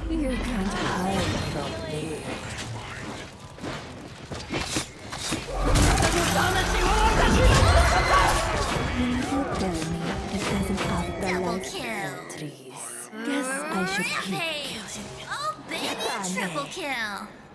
You can't hide from me. Will you tell me it doesn't have the Double life kill. trees? Guess I should keep Rampage! killing. Oh, baby, triple kill!